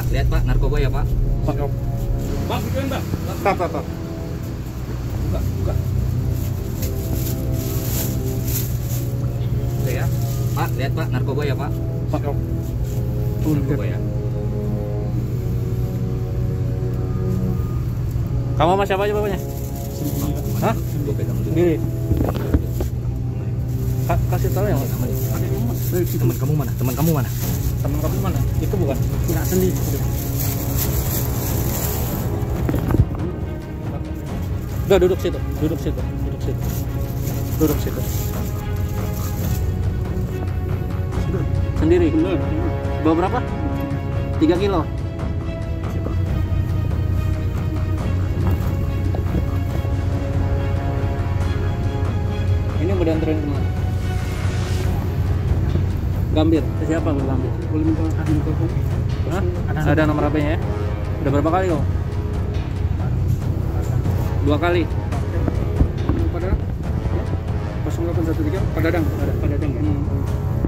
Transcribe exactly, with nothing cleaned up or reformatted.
Pak, lihat Pak, narkoba ya Pak. Pak, Bang, gituin bang. Pak, Pak, Pak. Buka, buka. Udah ya. Pak, lihat Pak, narkoba ya Pak. Pak, Narkoba ya. kamu sama siapa aja bapaknya? Hah? Gue pegang dulu. Sendiri. Ka kasih tahu ya, Mas. Teman kamu mana? Teman kamu mana? Teman kamu mana? Itu bukan? Enggak sendiri. Udah duduk situ, duduk situ, duduk situ. Duduk situ. Sendiri. Bawa berapa? tiga kilo. Ini mau dianterin kemana? Gambir. Ke siapa Bu Gambir? Boleh minta kasih telepon? Hah? Ada nomor H P-nya ya? Udah berapa kali kok? Dua kali. Pada nol delapan satu tiga Pak Dadang, Pak Dadang ya. Hmm.